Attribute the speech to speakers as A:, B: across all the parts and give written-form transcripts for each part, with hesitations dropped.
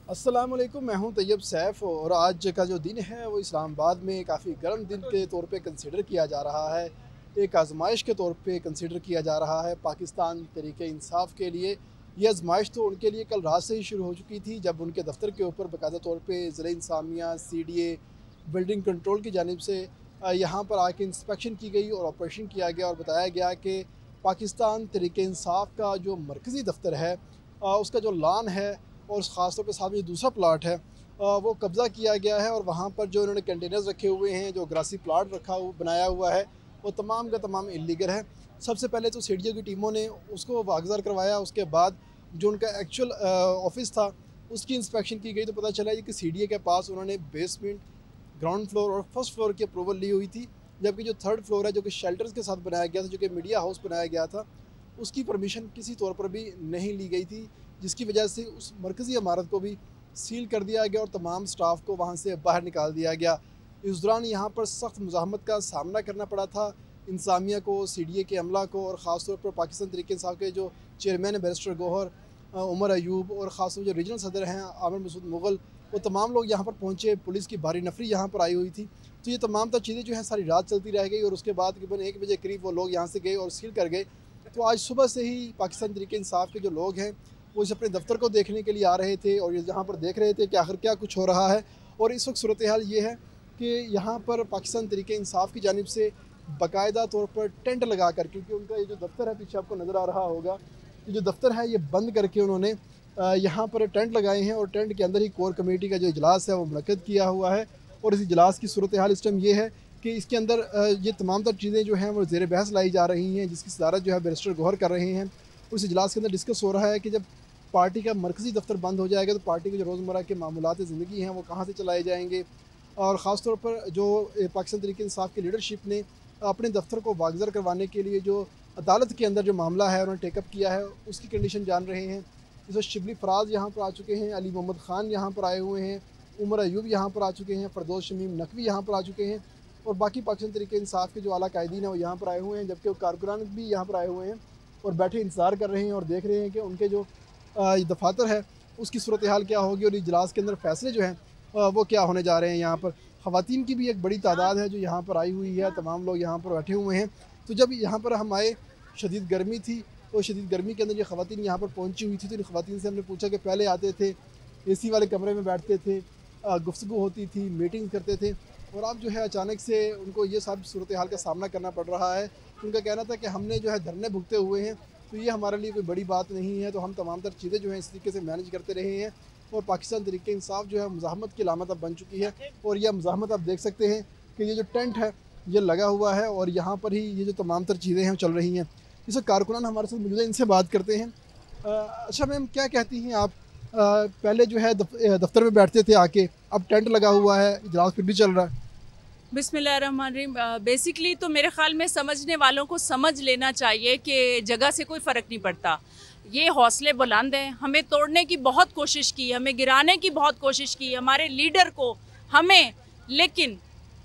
A: अस्सलाम वालेकुम, मैं हूं तैयब सैफ और आज का जो दिन है वो इस्लामाबाद में काफ़ी गर्म दिन के तौर पे कंसिडर किया जा रहा है। एक आजमाइश के तौर पे कंसिडर किया जा रहा है पाकिस्तान तहरीक इंसाफ के लिए। ये आजमाइश तो उनके लिए कल रात से ही शुरू हो चुकी थी, जब उनके दफ्तर के ऊपर बाकायदा तौर पर ज़िला इंसामिया CDA बिल्डिंग कंट्रोल की जानिब से यहाँ पर आके इंस्पेक्शन की गई और ऑपरेशन किया गया और बताया गया कि पाकिस्तान तहरीक इंसाफ का जो मरकज़ी दफ्तर है उसका जो लान है और ख़ास तौर पे साथ में जो दूसरा प्लाट है वो कब्ज़ा किया गया है और वहाँ पर जो इन्होंने कंटेनर्स रखे हुए हैं, जो ग्रासी प्लाट बनाया हुआ है, वो तमाम का तमाम इल्लीगल है। सबसे पहले तो सीडीओ की टीमों ने उसको वागज़ार करवाया, उसके बाद जो उनका एक्चुअल ऑफिस था उसकी इंस्पेक्शन की गई तो पता चला कि CDA के पास उन्होंने बेसमेंट, ग्राउंड फ्लोर और फर्स्ट फ्लोर की अप्रूवल ली हुई थी, जबकि जो थर्ड फ्लोर है जो कि शेल्टर्स के साथ बनाया गया था, जो कि मीडिया हाउस बनाया गया था, उसकी परमिशन किसी तौर पर भी नहीं ली गई थी, जिसकी वजह से उस मरकज़ी इमारत को भी सील कर दिया गया और तमाम स्टाफ को वहाँ से बाहर निकाल दिया गया। इस दौरान यहाँ पर सख्त मुज़ाहमत का सामना करना पड़ा था इंसामिया को, CDA के अमला को और ख़ास तौर पर पाकिस्तान तहरीक इंसाफ के जो चेयरमैन है बैरिस्टर गौहर, उमर अयूब और ख़ास तौर जो रीजनल सदर हैं आमिर मसूद मुग़ल, वो तमाम लोग यहाँ पर पहुँचे। पुलिस की भारी नफरी यहाँ पर आई हुई थी। तो ये तमाम चीज़ें जो हैं सारी रात चलती रह गई और उसके बाद तकरीबन 1 बजे करीब वो लोग यहाँ से गए और सील कर गए। तो आज सुबह से ही पाकिस्तान तहरीक इंसाफ के जो लोग हैं वो इस अपने दफ्तर को देखने के लिए आ रहे थे और यहाँ पर देख रहे थे कि आखिर क्या कुछ हो रहा है। और इस वक्त सूरत हाल ये है कि यहाँ पर पाकिस्तान तहरीक इंसाफ की जानिब से बाकायदा तौर पर टेंट लगा कर, क्योंकि उनका ये जो दफ्तर है पीछे आपको नज़र आ रहा होगा, ये जो दफ्तर है ये बंद करके उन्होंने यहाँ पर टेंट लगाए हैं और टेंट के अंदर ही कोर कमेटी का जो इजलास है वो मुनक़्क़द किया हुआ है। और इस इजलास की सूरत हाल इस टाइम ये है कि इसके अंदर ये तमाम चीज़ें जो हैं वो ज़ेर बहस लाई जा रही हैं, जिसकी सदारत जो है बैरिस्टर गौहर कर रहे हैं। उस इजलास के अंदर डिस्कस हो रहा है कि जब पार्टी का मरकज़ी दफ्तर बंद हो जाएगा तो पार्टी के जो रोज़मर्रा के मामूलात ज़िंदगी हैं वो कहाँ से चलाए जाएंगे। और ख़ास तौर पर जो पाकिस्तान तहरीक इंसाफ की लीडरशिप ने अपने दफ्तर को वागज़र करवाने के लिए जो अदालत के अंदर जो मामला है उन्होंने टेकअप किया है, उसकी कंडीशन जान रहे हैं। इस वक्त शिबली फराज यहाँ पर आ चुके हैं, अली मोहम्मद ख़ान यहाँ पर आए हुए हैं, उमर अयूब यहाँ पर आ चुके हैं, फरदौस शमीम नकवी यहाँ पर आ चुके हैं और बाकी पाकिस्तान तहरीक इंसाफ के जो आला कायदीन हैं वो यहाँ पर आए हुए हैं, जबकि वो कारकुनान भी यहाँ पर आए हुए हैं और बैठे इंतज़ार कर रहे हैं और देख रहे हैं कि उनके जो दफातर है उसकी सूरत हाल क्या होगी और इजलास के अंदर फैसले जो हैं वो क्या होने जा रहे हैं। यहाँ पर ख़वातीन की भी एक बड़ी तादाद है जो यहाँ पर आई हुई है, तमाम लोग यहाँ पर बैठे हुए हैं। तो जब यहाँ पर हम आए, शदीद गर्मी थी, तो शदीद गर्मी के अंदर ये ख़वातीन यहाँ पर पहुँची हुई थी। तो इन ख़वातीन से हमने पूछा कि पहले आते थे, AC वाले कमरे में बैठते थे, गुफ्तगू होती थी, मीटिंग करते थे, और अब जो है अचानक से उनको ये सब सूरत हाल का सामना करना पड़ रहा है। उनका कहना था कि हमने जो है धरने भुगते हुए हैं, तो ये हमारे लिए कोई बड़ी बात नहीं है, तो हम तमाम तर चीज़ें जो हैं इस तरीके से मैनेज करते रहे हैं। और पाकिस्तान तहरीक इंसाफ जो है मुज़ाहमत की अलामत अब बन चुकी है और यह मुज़ाहमत आप देख सकते हैं कि ये जो टेंट है ये लगा हुआ है और यहाँ पर ही ये जो तमाम तर चीज़ें हैं चल रही हैं। इस कारकुनान हमारे साथ मौजूद है, इनसे बात करते हैं। अच्छा मैम, क्या कहती हैं आप? पहले जो है दफ्तर में बैठते थे आके, अब टेंट लगा हुआ है, इजलास फिर भी चल रहा है।
B: बिस्मिल्लाहिर्रहमानिर्रहीम। बेसिकली तो मेरे ख़्याल में समझने वालों को समझ लेना चाहिए कि जगह से कोई फ़र्क नहीं पड़ता। ये हौसले बुलंद हैं, हमें तोड़ने की बहुत कोशिश की, हमें गिराने की बहुत कोशिश की, हमारे लीडर को, हमें, लेकिन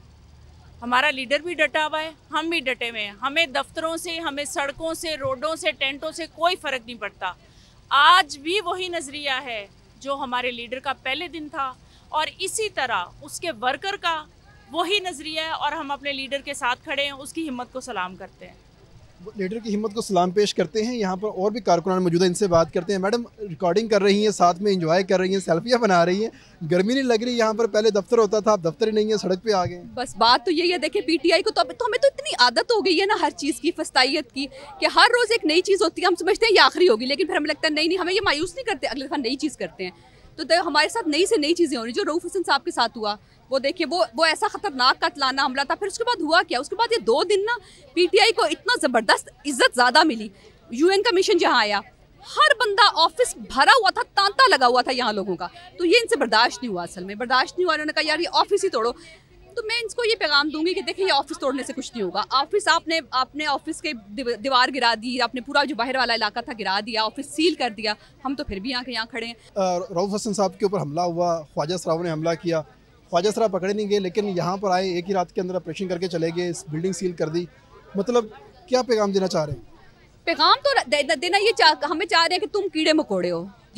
B: हमारा लीडर भी डटा हुआ है, हम भी डटे हुए हैं। हमें दफ्तरों से, हमें सड़कों से, रोडों से, टेंटों से कोई फ़र्क नहीं पड़ता। आज भी वही नज़रिया है जो हमारे लीडर का पहले दिन था और इसी तरह उसके वर्कर का वही नज़रिया है और हम अपने लीडर के साथ खड़े हैं, उसकी हिम्मत को सलाम करते हैं।
A: लीडर की हिम्मत को सलाम पेश करते हैं। यहाँ पर और भी कारकुनान मौजूद है, इनसे बात करते हैं। मैडम, रिकॉर्डिंग कर रही हैं, साथ में एंजॉय कर रही हैं, सेल्फियाँ बना रही हैं, गर्मी नहीं लग रही? यहाँ पर पहले दफ्तर होता था, अब दफ्तर ही नहीं है, सड़क पे आ गए।
C: बस बात तो यही है, देखिए PTI को तो हमें तो इतनी आदत हो गई है ना हर चीज़ की, फस्तायत की, कि हर रोज़ एक नई चीज़ होती है, हम समझते हैं ये आखिरी होगी, लेकिन फिर हमें लगता है नहीं, हमें ये मायूस नहीं करते, अगले दफ़ा नई चीज़ करते हैं। तो हमारे साथ नई से नई चीज़ें हो रही। जो रऊफ़ हसन साहब के साथ हुआ, वो देखिए, वो ऐसा ख़तरनाक कत्लाना हमला था। फिर उसके बाद हुआ क्या? उसके बाद ये 2 दिन ना PTI को इतना ज़बरदस्त इज़्ज़त ज़्यादा मिली। UN का मिशन जहाँ आया, हर बंदा ऑफिस भरा हुआ था, तांता लगा हुआ था यहाँ लोगों का। तो ये इनसे बर्दाश्त नहीं हुआ, असल में बर्दाश्त नहीं हुआ। इन्होंने कहा यार ये ऑफिस ही तोड़ो। तो मैं इनको ये पैगाम दूंगी कि देखिए ये ऑफिस तोड़ने से कुछ नहीं होगा। ऑफिस आपने ऑफिस के दीवार गिरा दी, आपने पूरा जो बाहर वाला इलाका था गिरा दिया, ऑफिस सील कर दिया। हम तो फिर भी यहाँ खड़े हैं।
A: रऊफ़ हसन साहब के ऊपर हमला हुआ, ख्वाजा सराफ ने हमला किया, ख्वाजा सराफ पकड़े नहीं गए, लेकिन यहाँ पर आए, एक ही रात के अंदर ऑपरेशन करके चले गए, इस बिल्डिंग सील कर दी। मतलब क्या पैगाम देना चाह रहे हैं?
C: पैगाम तो देना ये हमें चाह रहे हैं कि तुम कीड़े मकोड़े हो,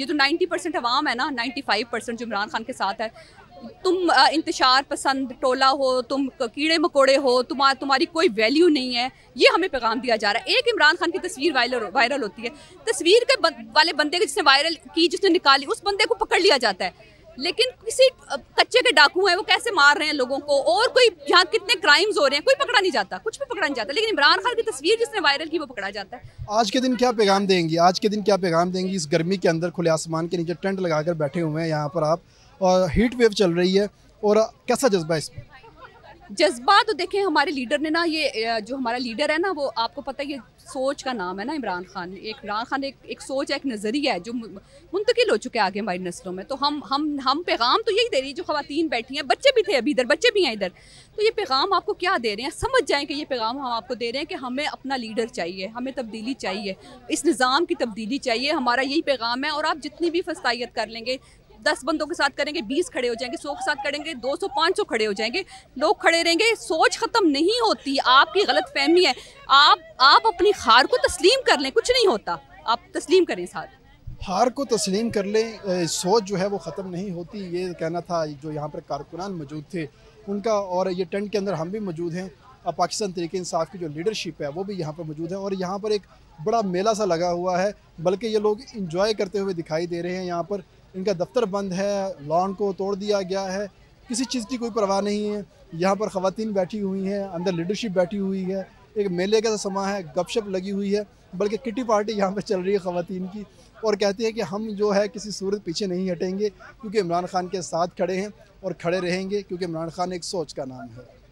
C: ये जो 90% अवाम है ना, 95% जो इमरान खान के साथ है, तुम इंतशार पसंद टोला हो, तुम कीड़े मकोड़े हो, तुम्हारी कोई वैल्यू नहीं है, ये हमें पैगाम दिया जा रहा है। एक इमरान खान की तस्वीर वायरल होती है, तस्वीर के वाले बंदे को जिसने वायरल की, जिसने निकाली, उस बंदे को पकड़ लिया जाता है। लेकिन किसी कच्चे के डाकू हैं, वो कैसे मार रहे हैं लोगों को, और कोई यहाँ कितने क्राइम्स हो रहे हैं, कोई पकड़ा नहीं जाता, कुछ भी पकड़ा नहीं जाता। लेकिन इमरान खान की तस्वीर जिसने वायरल की वो पकड़ा जाता है।
A: आज के दिन क्या पैगाम देंगी? आज के दिन क्या पैगाम देंगी? इस गर्मी के अंदर खुले आसमान के नीचे टेंट लगाकर बैठे हुए हैं यहाँ पर आप, और हीट वेव चल रही है, और कैसा जज्बा है इसमें?
C: जज्बा तो देखें, हमारे लीडर ने ना, ये जो हमारा लीडर है ना, वो आपको पता है ये सोच का नाम है ना इमरान खान। इमरान खान एक सोच है, एक नज़रिया है जो मुंतकिल हो चुके हैं आगे हमारी नस्लों में। तो हम पैगाम तो यही दे रही है, जो ख़वातीन बैठी हैं, बच्चे भी थे अभी इधर, बच्चे भी हैं इधर, तो ये पैगाम आपको क्या दे रहे हैं, समझ जाएं कि ये पैगाम हम आपको दे रहे हैं कि हमें अपना लीडर चाहिए, हमें तब्दीली चाहिए, इस निज़ाम की तब्दीली चाहिए, हमारा यही पैगाम है। और आप जितनी भी फस्तायत कर लेंगे, 10 बंदों के साथ करेंगे 20 खड़े हो जाएंगे, 100 के साथ करेंगे 200 500 खड़े हो जाएंगे, लोग खड़े रहेंगे। सोच ख़त्म नहीं होती, आपकी गलत फहमी है। आप अपनी हार को तस्लीम कर लें, कुछ नहीं होता, आप तस्लीम करें, इस हार
A: को तस्लीम कर लें, सोच जो है वो ख़त्म नहीं होती। ये कहना था जो यहाँ पर कारकुनान मौजूद थे उनका, और ये टेंट के अंदर हम भी मौजूद हैं। अब पाकिस्तान तहरीक इंसाफ की जो लीडरशिप है वो भी यहाँ पर मौजूद है, और यहाँ पर एक बड़ा मेला सा लगा हुआ है, बल्कि ये लोग इंजॉय करते हुए दिखाई दे रहे हैं। यहाँ पर इनका दफ्तर बंद है, लॉन को तोड़ दिया गया है, किसी चीज़ की कोई परवाह नहीं है। यहाँ पर ख़वातीन बैठी हुई हैं, अंदर लीडरशिप बैठी हुई है, एक मेले का समा है, गपशप लगी हुई है, बल्कि किटी पार्टी यहाँ पर चल रही है ख़वातीन की, और कहती है कि हम जो है किसी सूरत पीछे नहीं हटेंगे, क्योंकि इमरान खान के साथ खड़े हैं और खड़े रहेंगे, क्योंकि इमरान खान एक सोच का नाम है।